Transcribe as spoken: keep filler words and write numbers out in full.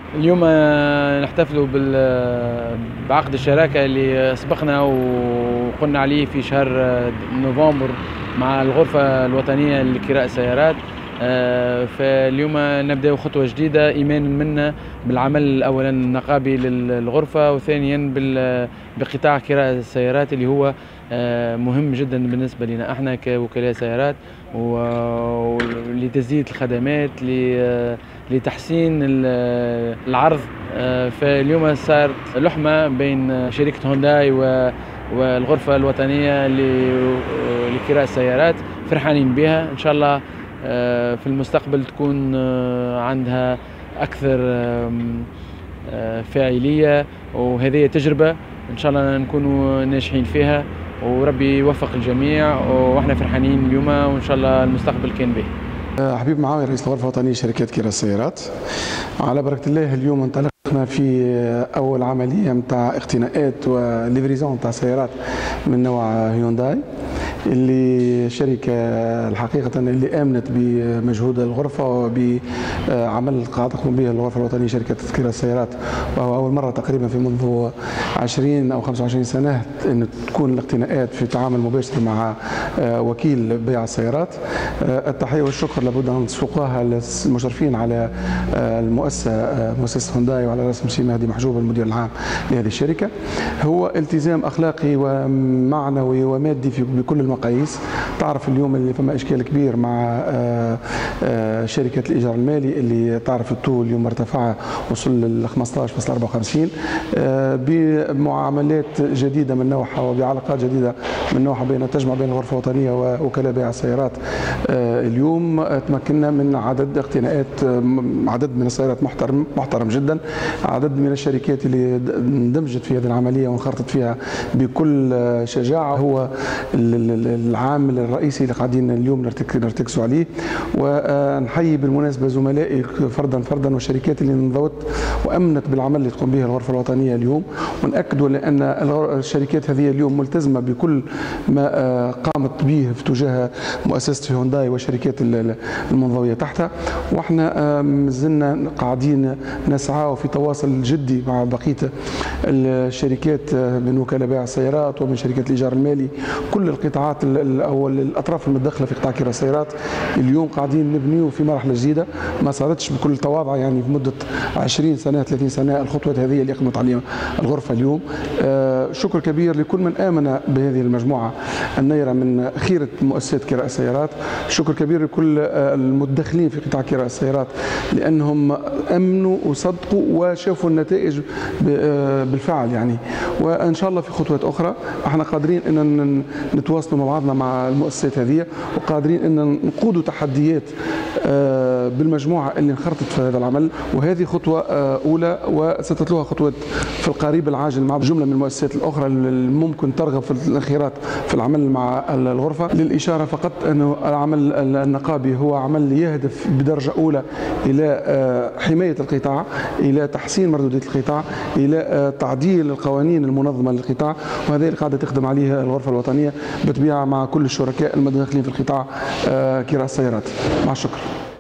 اليوم نحتفلوا بعقد الشراكة اللي سبقنا وقلنا عليه في شهر نوفمبر مع الغرفة الوطنية لكراء السيارات. فاليوم نبدأ خطوة جديدة إيمانا منا بالعمل أولا النقابي للغرفة، وثانيا بقطاع كراء السيارات اللي هو مهم جدا بالنسبة لنا احنا كوكلاء سيارات، ولتزيد الخدمات لتحسين العرض. فاليوم صارت لحمة بين شركة هونداي والغرفة الوطنية لكراء السيارات، فرحانين بها. إن شاء الله في المستقبل تكون عندها أكثر فاعلية، وهذه تجربة إن شاء الله نكونوا ناجحين فيها، وربي يوفق الجميع، واحنا فرحانين اليوم وإن شاء الله المستقبل كان به. حبيب معاوي رئيس الغرفة الوطنية لشركات كراء السيارات. على بركة الله اليوم انطلقنا في أول عملية متاع اقتناءات وليفريزون متاع سيارات من نوع هيونداي، اللي شركة الحقيقة اللي آمنت بمجهود الغرفة وبعمل قاعدة تقوم به الغرفة الوطنية لشركة كراء السيارات، وهو أول مرة تقريبا في منذ عشرين أو خمسة وعشرين سنة أن تكون الاقتناءات في تعامل مباشر مع وكيل بيع السيارات. التحية والشكر لابد أن تسوقها للمشرفين على المؤسسة مؤسسة هونداي وعلى رأس مسيو مهدي محجوب المدير العام لهذه الشركة. هو التزام أخلاقي ومعنوي ومادي في بكل المقاييس. تعرف اليوم اللي فما إشكال كبير مع شركة الإيجار المالي اللي تعرف الطول اليوم ارتفع وصل ل خمسة عشر فاصلة أربعة وخمسين، بمعاملات جديدة من نوعها وبعلاقات جديدة من نوعها بين تجمع بين الغرفة الوطنية ووكلاء بيع السيارات. اليوم تمكنا من عدد اقتناءات، عدد من السيارات محترم محترم جدا، عدد من الشركات اللي اندمجت في هذه العملية وانخرطت فيها بكل شجاعة. هو العامل الرئيسي اللي قاعدين اليوم نرتكزوا عليه. ونحيي بالمناسبة زملائي فردا فردا والشركات اللي انضوت وأمنت بالعمل اللي تقوم به الغرفة الوطنية اليوم، ونأكدوا لأن الشركات هذه اليوم ملتزمة بكل ما قامت به في تجاه مؤسسة هونداي والشركات المنضوية تحتها. واحنا مازلنا قاعدين نسعى وفي تواصل جدي مع بقية الشركات من وكلاء بيع السيارات ومن شركات الإيجار المالي، كل القطاعات او الاطراف المتدخله في قطاع كراء السيارات. اليوم قاعدين نبنيو في مرحله جديده ما صارتش بكل تواضع، يعني في مده عشرين سنه ثلاثين سنه الخطوات هذه اللي اقمت عليها الغرفه اليوم. آه شكر كبير لكل من امن بهذه المجموعه النيره من خيره مؤسسات كراء السيارات. شكر كبير لكل آه المتدخلين في قطاع كراء السيارات، لانهم امنوا وصدقوا وشافوا النتائج آه بالفعل يعني. وان شاء الله في خطوات اخرى احنا قادرين ان نتواصلوا مع بعضنا مع المؤسسات هذه، وقادرين ان نقودوا تحديات بالمجموعه اللي انخرطت في هذا العمل. وهذه خطوه اولى وستتلوها خطوات في القريب العاجل مع جمله من المؤسسات الاخرى اللي ممكن ترغب في الانخراط في العمل مع الغرفه. للاشاره فقط انه العمل النقابي هو عمل يهدف بدرجه اولى الى حمايه القطاع، الى تحسين مردوديه القطاع، الى تعديل القوانين المنظمه للقطاع، وهذا اللي قاعده تخدم عليه الغرفه الوطنيه بالطبيعه مع كل الشركاء المتداخلين في القطاع كراء السيارات. مع الشكر.